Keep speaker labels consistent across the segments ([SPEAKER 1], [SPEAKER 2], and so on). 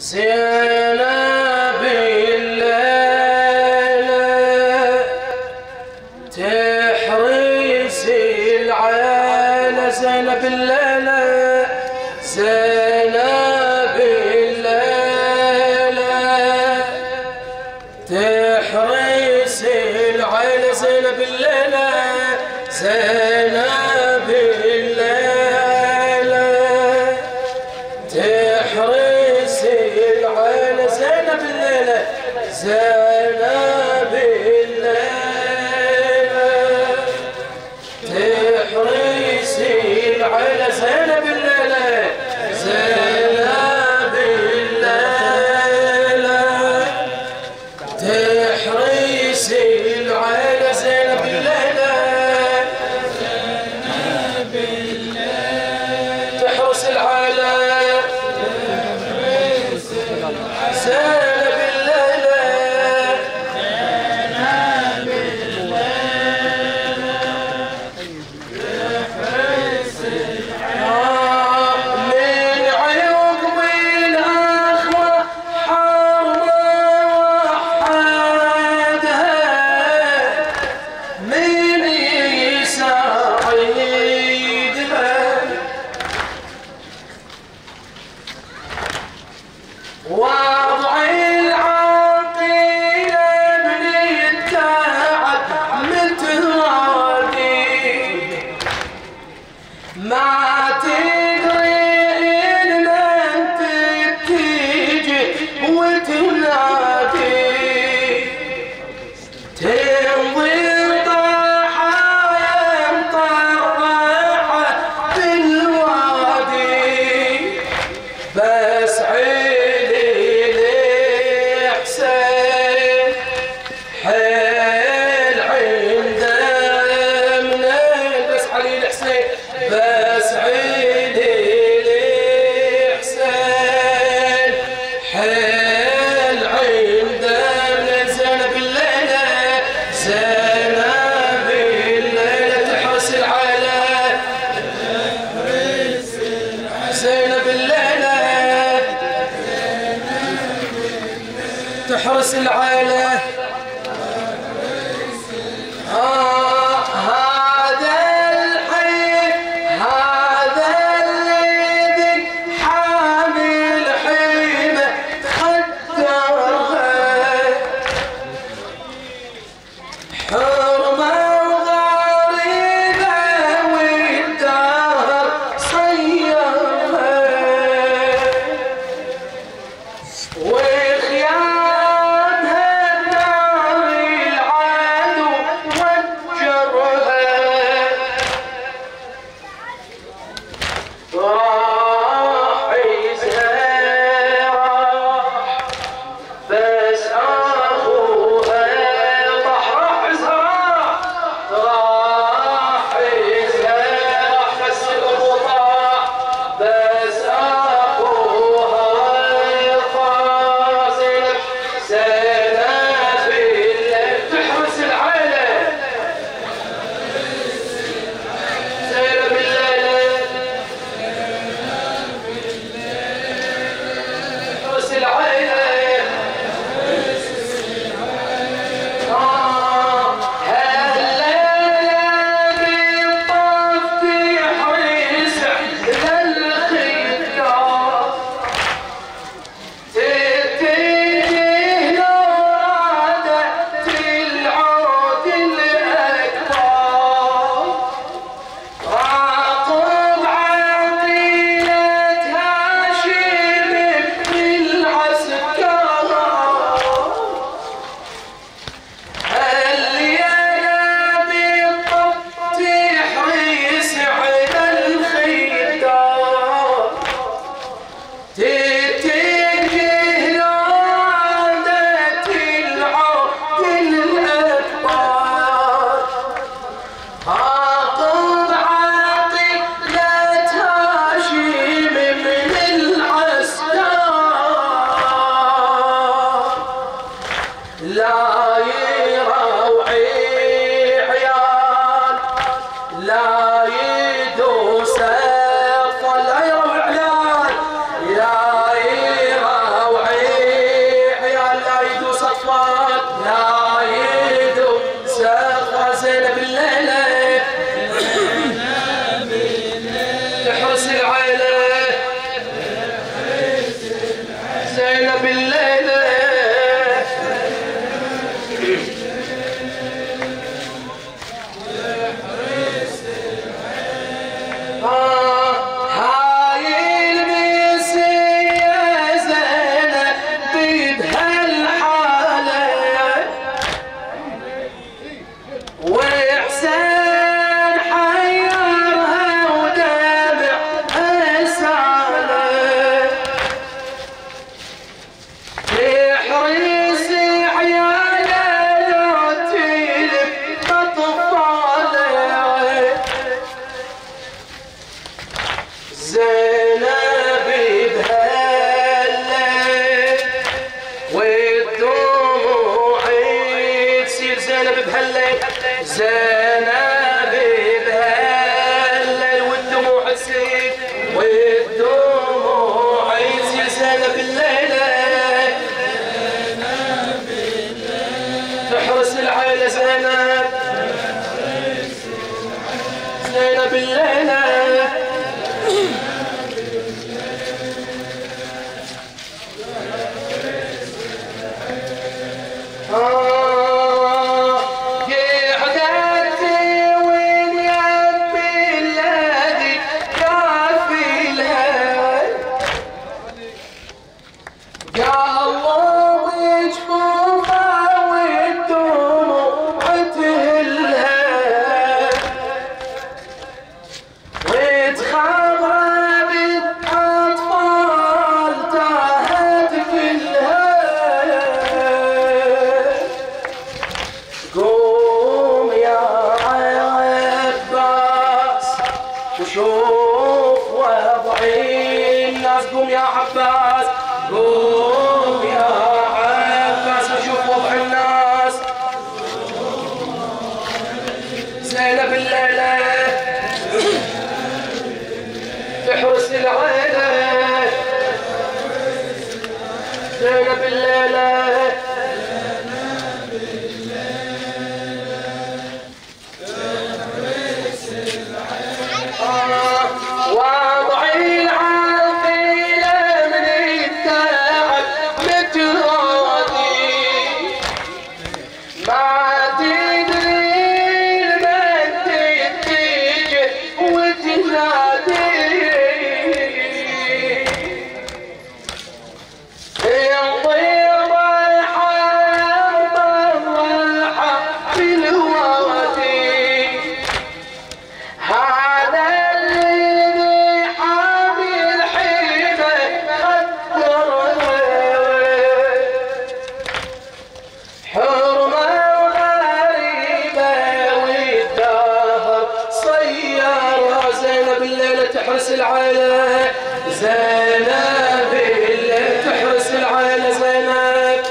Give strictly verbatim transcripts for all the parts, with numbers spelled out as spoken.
[SPEAKER 1] زينب الليلة تحرس العيلة زينب الليلة زينب الليلة تحرس العيلة زينب الليلة زينب الليلة تحرس العيلة زينب الليلة زينب الليلة تحرس العيلة زينب الليلة زينب الليلة تحرس العيلة زينب الليلة تحرس العيلة زينب الليلة من عقب الأخوة حرمة وحدها من يساعدها وضع العقيلة من التعب متراضي ما تدري إن أنت تيجي وتنادي تمضي ضحايا مطرحة بالوادي بس عيني الحسين حيل عنده منين بس علي الحسين بس عيني الحسين حيل عنده من زينب الليلة زينب الليلة تحرس العيلة زينب الليلة تحرس العيلة آه هذا الحي هذا الذي حامل حيمة خدرها حرمة وغريبة والدهر صيرها وخيانها نار العدو وجرها راح يزهر بس أخوها طاح راح يزهر راح يزهر بس أبو طاح بس أخوها طاح زينب زينب الليل تحرس العيلة زينب الليلة تحرس العيلة آه هالليلة بالطف تحرس للخيار تتجه لرادة العود الأكبر راقب عقيلة هاشم بالعسكر الليلة بالطف تحرس على الخيار تتجه لرادة العود الأكبر عاقب عقيلة هاشم من العسكر لا يروعي عيال لا يدوس الطل لا يروع عيال يا زينب الليلة زينب بهالليل والدموع تسيل والدموع تسيل زينب الليلة تحرس العيلة زينب زينب الليلة شوف وضعي الناس قوم يا عباس قوم يا عباس وشوف وضع الناس زينب الليلة تحرس العيلة زينب الليلة تحرس العيلة زينب اللي تحرس العيلة زينب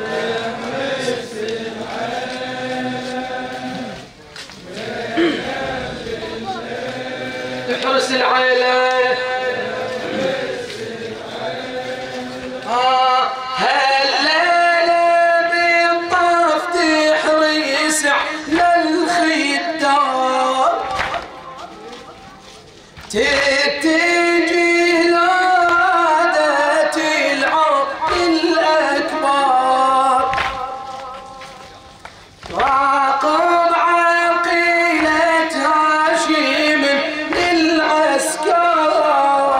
[SPEAKER 1] تحرس العيلة آه هالليلة بالطاف تحرس على الخدار تتجي لادة العرب الأكبر راقب عقيلة هاشم للعسكر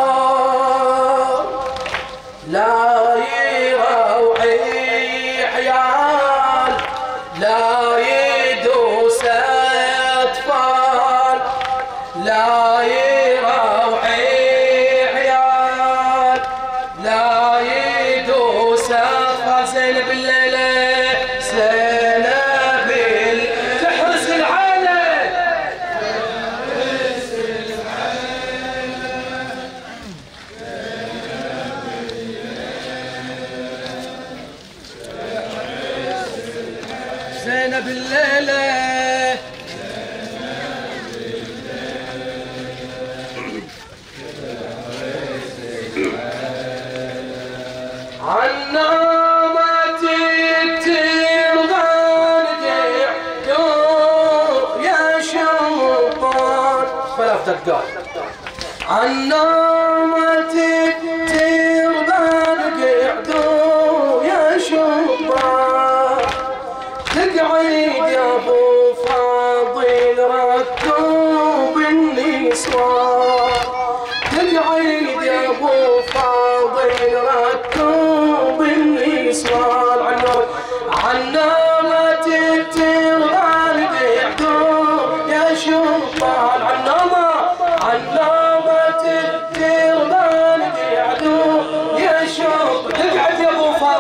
[SPEAKER 1] لا يروعي حيال لا يدوس أطفال لا زينب الليلة زينب تحرس العيلة زينب الليلة عنا دقات عالنومة تربان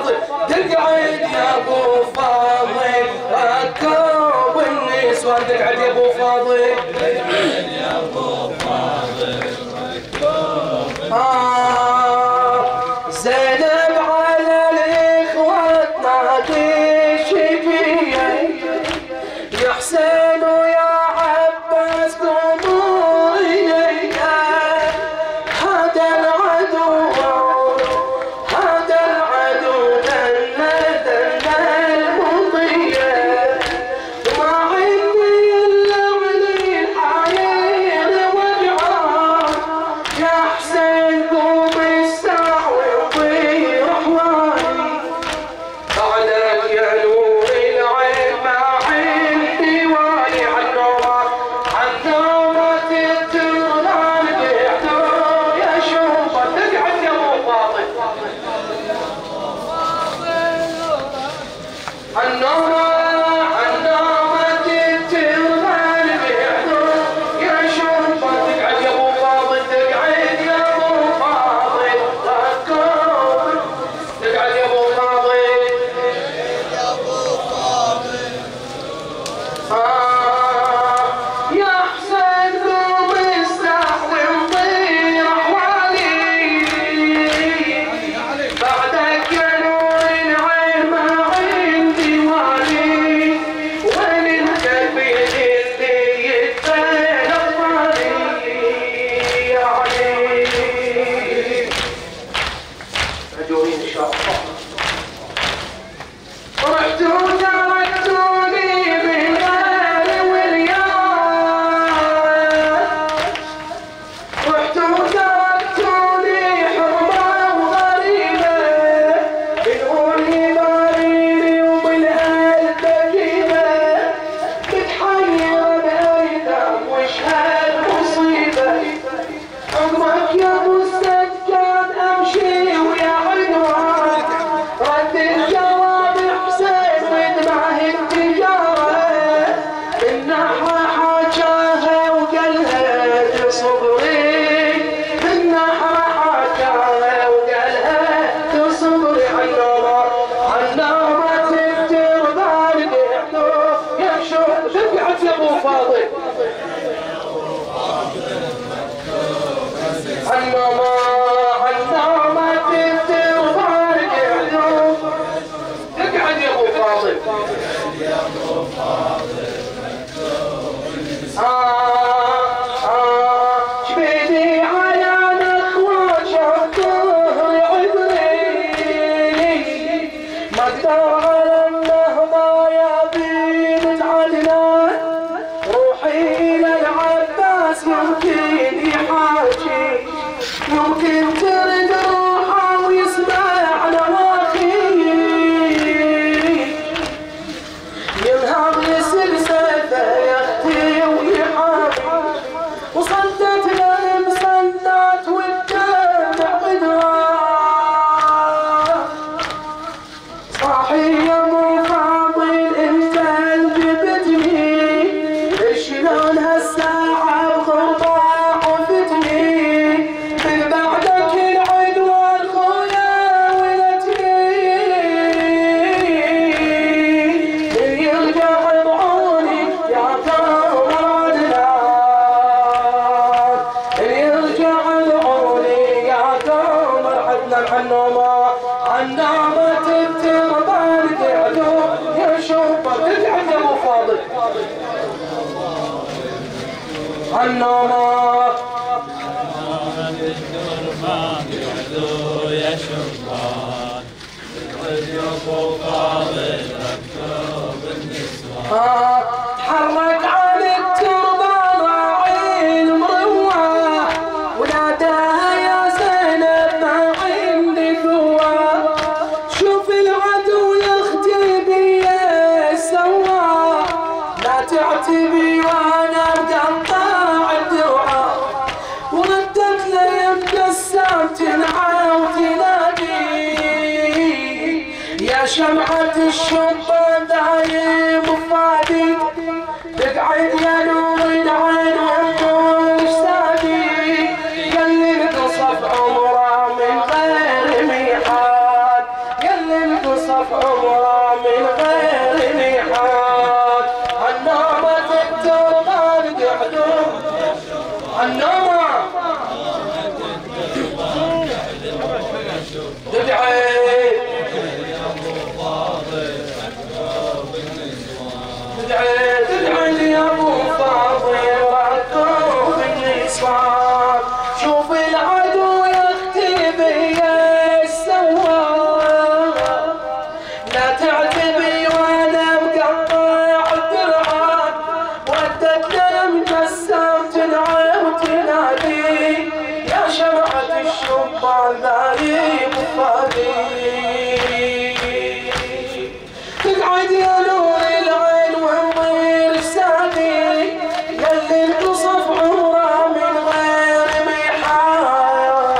[SPEAKER 1] فاضل تقعد يا ابو فاضل ركوب النسوان تقعد يا ابو فاضل تقعد يا ابو فاضل ركوب آه زينب على الاخوة تنادي شفية يا حسين ويا عباس قوموا إلي هذا العدو هذا العدو دنا دنا المضية وما عندي إلا علي الحرير وجعان يا حسين قوم استعوي وطير أحوالي بعدك يا نور العين ما عندي والي عنومة عنومة الترنان بيحتوى يا شوفة تقعد يا ابو فاضل عنومة عنومة الترنان بيحتوى يا شوفة تقعد يا ابو فاضل تقعد يا ابو فاضل ركوب تقعد يا ابو فاضل آه يا حسين قوم استحوي وطير أحوالي بعدك يا نور العين ما عندي والي وين القلب اللي يتبين أطفالي يا علي أجورين إن شاء الله رحتوا تركتوني بالغالي واليوم رحتوا تركتوني حرمة وغريبة بنقولي مريري وبالأهل تجيبة متحيرة بأيتام وش هالمصيبة عقبك يا ابو السجاد امشي ويا عنوان رد الجواب حسين ودمعه التجارة النحر حاجاها وقالها تصبري النحر حاجاها وقالها تصبري عنومة عنومة التربان بيحدوه يا شوف تقعد يا ابو فاضل عنومة عنومة التربان بيحدوه تقعد يا ابو فاضل آه آه شبيدي على الاخوة شوفوه يعذري ما اقدر على النهضة يا بنت عدنان روحي الى العباس يمكن يحاجي يمكن ترد روحه ويسمع نواخي ينهض لسلسلته يختي ويحامي وصدت له المسنات والدمع قدرة صاحي يا ابو فاضل انت انجبتني شلون هالساعة بغربة عفتني من بعدك العدوان خويا ولتني من يرجع بعوني يا قمر عدنان من يرجع بعوني يا قمر عدنان عنومة عنومة التربان قعدوا يا شوفة تقعد يا ابو فاضل عنومة
[SPEAKER 2] يا شبان تقعد يا ابو فاضل ركوب النسوان
[SPEAKER 1] آه تحرك عن التربان راعي مروة وناداها يا زينب ما عندي قوة شوف العدو يختي بي سوا لا تعتبي وانا مقطع الدرعة وردت له يبقى السام تنعى وتنادي يا شمعة الشطة دايم فادي تقعد يا نور العين والنور سادي يلي انتصف عمره من غير ميعاد يلي تدعي
[SPEAKER 2] يا ابو فاضل ركب النسوان
[SPEAKER 1] تدعي تدعي يا ابو فاضل ركب النسوان شوف العدو يختي بي السوار لا تعتبي وانا مقطع الدرعات ودت لم جسم تنعم وتنادي يا شمعة الشبان ذايب فادي تقعد يا نور العين والضير السادي يلي انقصف عمره من غير ميحان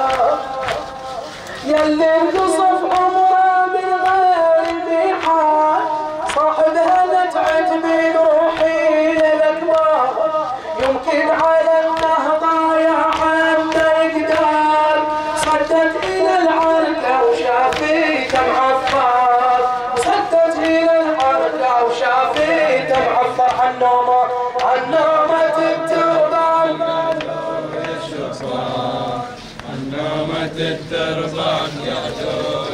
[SPEAKER 1] يلي انقصف عمره من غير ميحان صاحبها نتعت من روحي للاكبار يمكن على النهضه يا عم يقدر صدت الى العركه وشافيت معفر صدت الى العركه وشافيت معفر حنومه حنومه التربان
[SPEAKER 2] النومة التربان يا